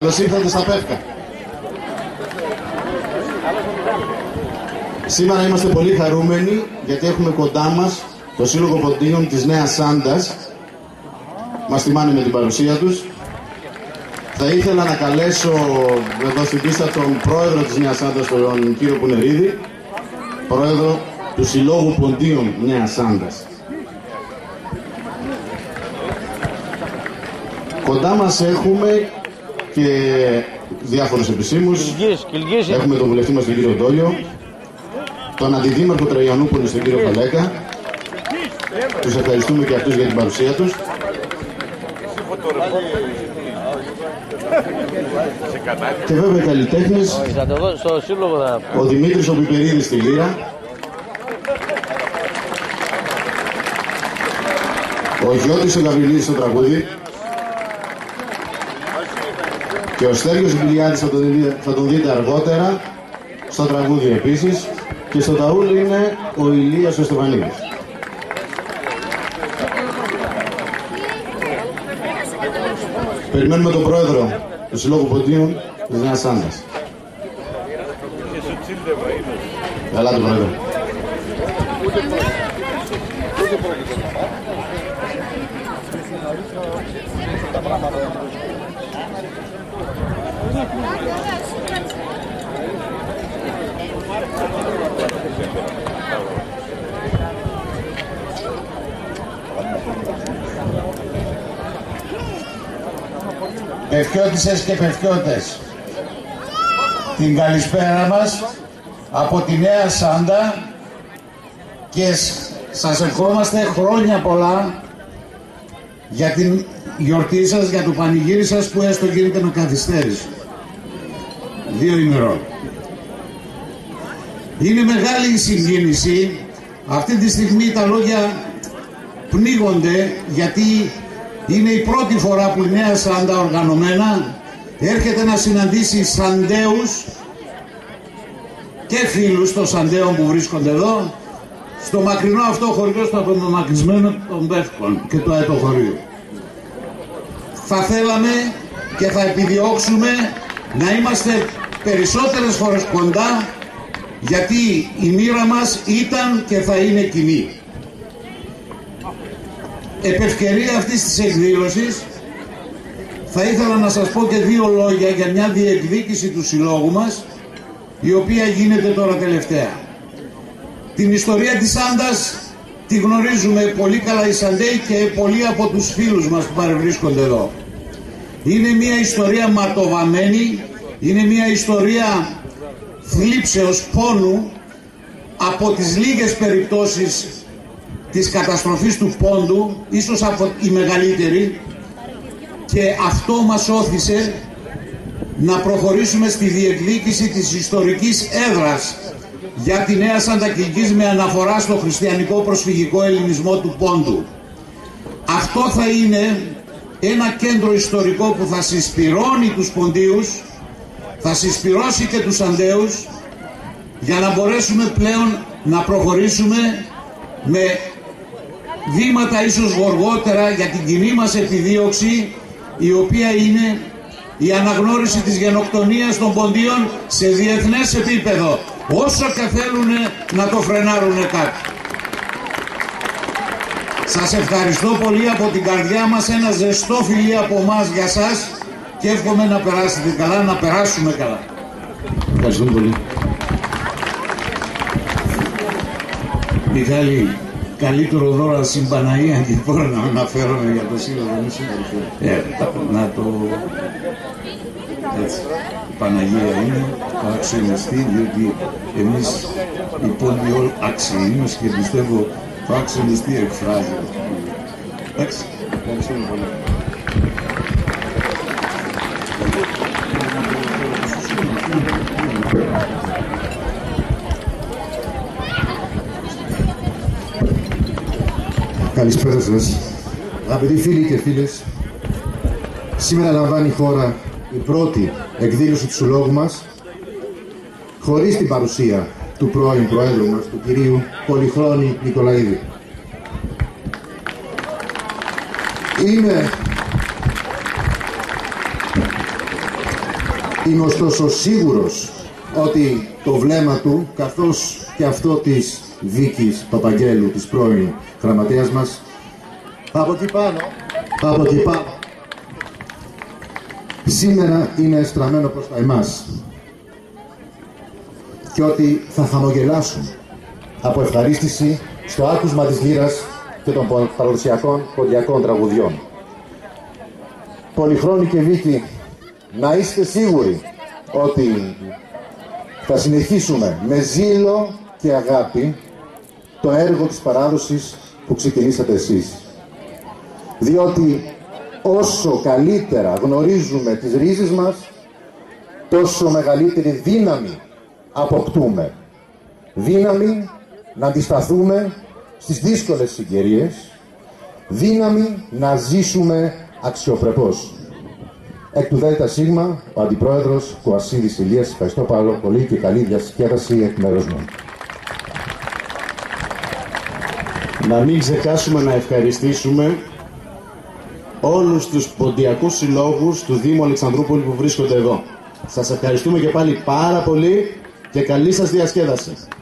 Καλώς ήρθατε στα Πεύκα. Σήμερα είμαστε πολύ χαρούμενοι γιατί έχουμε κοντά μας το Σύλλογο Ποντίων της Νέας Σάντας. Μας τιμάνε με την παρουσία τους. Θα ήθελα να καλέσω εδώ στην πίστα τον πρόεδρο της Νέας Σάντας, τον κύριο Πουνερίδη, πρόεδρο του Συλλόγου Ποντίων Νέας Σάντας. Κοντά μας έχουμε και διάφορους επισήμους. Έχουμε τον βουλευτή μας τον κύριο Ντόλιο, τον αντιδήμαρχο Τραγιανούπολης τον κύριο Φαλέκα. Τους ευχαριστούμε και αυτούς για την παρουσία τους. Και βέβαια καλλιτέχνες, ο Δημήτρης ο Πιπερίδης στη λύρα, ο Γιώτης ο Γαβριλίδης στο τραγούδι και ο Στέλιος Μπιλιάδης θα τον δείτε αργότερα στο τραγούδι επίσης, και στο ταούλ είναι ο Ηλίας ο Στεφανίδης. Περιμένουμε τον πρόεδρο του Συλλόγου Ποντίων της Νέας Σάντας. Καλά τον πρόεδρο. Πευκιώτισσες και πευκιώτες, την καλησπέρα μας από τη Νέα Σάντα και σας ευχόμαστε χρόνια πολλά για την γιορτή σας, για το πανηγύρι σας που έστω γίνεται με καθυστέρηση 2 ημερών. Είναι μεγάλη η συγκίνηση. Αυτή τη στιγμή τα λόγια πνίγονται, γιατί είναι η πρώτη φορά που η Νέα Σάντα οργανωμένα έρχεται να συναντήσει Σαντέους και φίλους των Σαντέων που βρίσκονται εδώ, στο μακρινό αυτό χωριό, στο απομακρυσμένο των Πεύκων και το αετοχωρίου. Θα θέλαμε και θα επιδιώξουμε να είμαστε περισσότερες φορές κοντά, γιατί η μοίρα μας ήταν και θα είναι κοινή. Επ' ευκαιρία αυτής της εκδήλωσης θα ήθελα να σας πω και 2 λόγια για μια διεκδίκηση του συλλόγου μας, η οποία γίνεται τώρα τελευταία. Την ιστορία της Σάντας τη γνωρίζουμε πολύ καλά οι Σαντέοι και πολλοί από τους φίλους μας που παρευρίσκονται εδώ. Είναι μια ιστορία ματοβαμμένη, είναι μια ιστορία θλίψεως, πόνου, από τις λίγες περιπτώσεις της καταστροφής του Πόντου, ίσως από η μεγαλύτερη, και αυτό μας όθησε να προχωρήσουμε στη διεκδίκηση της ιστορικής έδρας για τη Νέα Σάντα Κιλκής με αναφορά στο χριστιανικό προσφυγικό ελληνισμό του Πόντου. Αυτό θα είναι ένα κέντρο ιστορικό που θα συσπυρώνει τους Ποντίους, θα συσπυρώσει και τους Σαντέους, για να μπορέσουμε πλέον να προχωρήσουμε με βήματα ίσως γοργότερα για την κοινή μας επιδίωξη, η οποία είναι η αναγνώριση της γενοκτονίας των Ποντίων σε διεθνές επίπεδο, όσο και θέλουν να το φρενάρουν κάτι. Σας ευχαριστώ πολύ από την καρδιά μας, ένα ζεστό φιλί από εμάς για σας και εύχομαι να περάσετε καλά, να περάσουμε καλά. Ευχαριστούμε πολύ. Μιχάλη, καλύτερο δώρο στην Παναγία και τώρα να αναφέρομαι για το σύλλογο. Να το... Έτσι. Η Παναγία είναι το αξιομιστή, διότι εμείς οι Πόντιοι όλοι αξιοί και πιστεύω το αξιομιστή εκφράζει. Εντάξει, ευχαριστούμε πολύ. Καλησπέρα σας. Αγαπητοί φίλοι και φίλες, σήμερα λαμβάνει η χώρα η πρώτη εκδήλωση του συλλόγου μας χωρίς την παρουσία του πρώην Προέδρου μας, του κυρίου Πολυχρόνη Νικολαίδη. Είμαι ωστόσο σίγουρος ότι το βλέμμα του, καθώς και αυτό της Βίκης Παπαγγέλου, της πρώην γραμματέας μας, από εκεί πάνω, σήμερα είναι στραμμένο προς τα εμάς και ότι θα χαμογελάσουν από ευχαρίστηση στο άκουσμα της λύρας και των παραδοσιακών ποντιακών τραγουδιών. Πολυχρόνη και Βίκη, να είστε σίγουροι ότι θα συνεχίσουμε με ζήλο και αγάπη το έργο της παράδοσης που ξεκινήσατε εσείς. Διότι όσο καλύτερα γνωρίζουμε τις ρίζες μας, τόσο μεγαλύτερη δύναμη αποκτούμε. Δύναμη να αντισταθούμε στις δύσκολες συγκαιρίες, δύναμη να ζήσουμε αξιοπρεπώς. Εκ του ΔΣ, ο Αντιπρόεδρος Κοασίδης Ηλίας. Ευχαριστώ πολύ και καλή διασκέδαση εκ μέρους μου. Να μην ξεχάσουμε να ευχαριστήσουμε όλους τους ποντιακούς συλλόγους του Δήμου Αλεξανδρούπολη που βρίσκονται εδώ. Σας ευχαριστούμε και πάλι πάρα πολύ και καλή σας διασκέδαση.